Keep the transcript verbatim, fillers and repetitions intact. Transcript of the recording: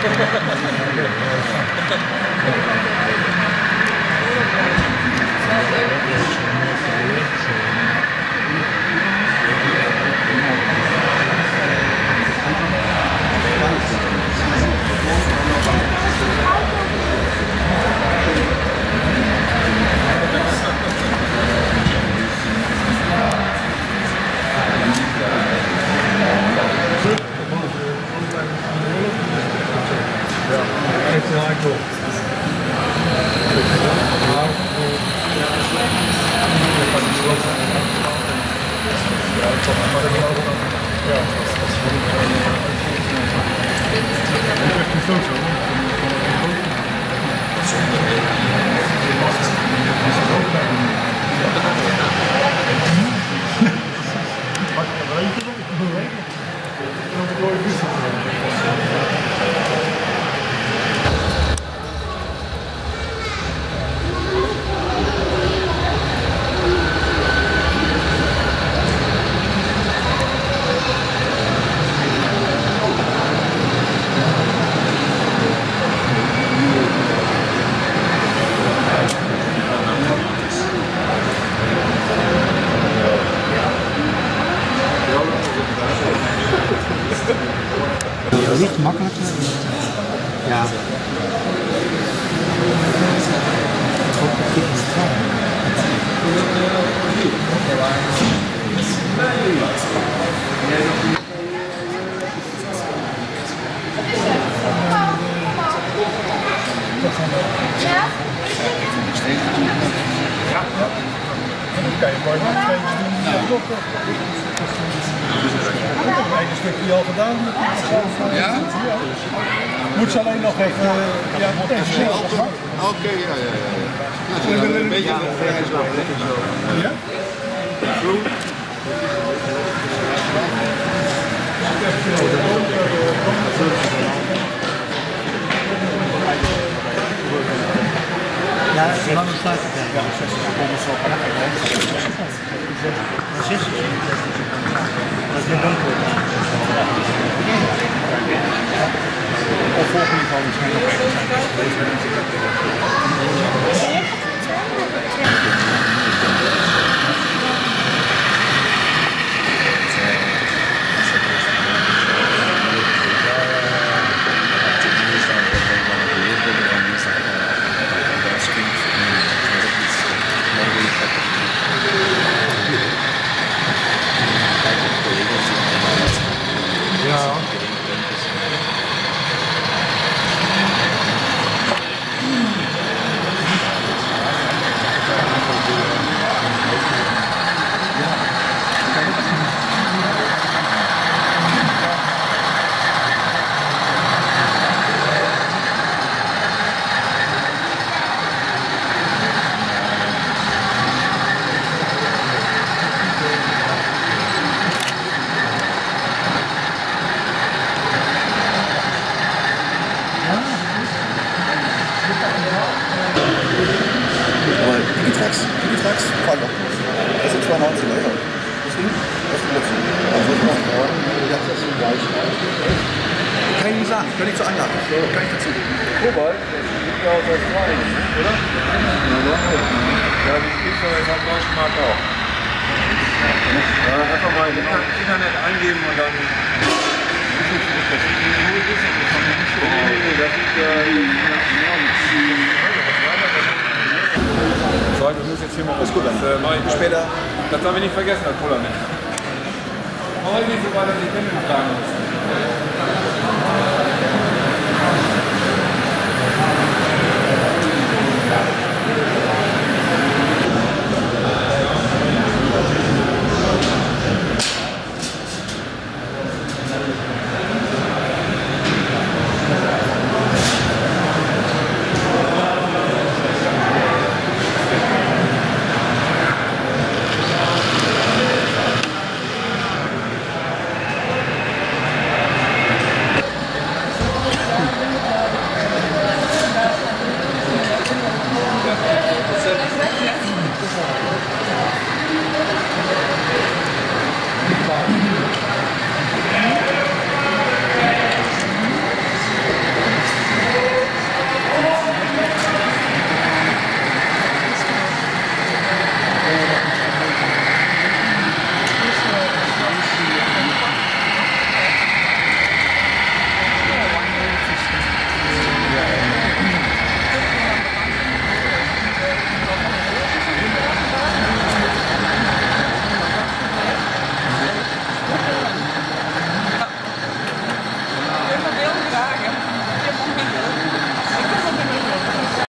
Niet makkelijker. Ja. Kan je mooi nog steeds doen. Een stukje al gedaan. Ja? Moet ze alleen nog even. Ja, moet even zien. Oké, ja, ja, ja. Nou, ze een beetje vrij zo. Ja? Goed. Ja, hoe lang sluit het dan? Ja, zes uur. Dat is weer donker. Of volgende geval misschien nog Traxs, die Traxs, Fahrrad. Das sind zweihundertneunzehn Euro. Das Ding, das ist Blödsinn. Also ich mache morgen, ja, das ist gleich. Kann ich nicht sagen, kann ich zur Anlage. Kann ich dazu geben. Kobalt, das liegt ja aus Australien, oder? Ja, die gibt es aber in der Markt auch. Ja, einfach mal im Internet eingeben und dann. Nee, nee, das ist ja. So, wir müssen jetzt hier mal. Ist gut, dann. Das, äh, Bis später. Das darf ich nicht vergessen, Herr Puller. Heute nicht so weit, dass ich den fragen muss.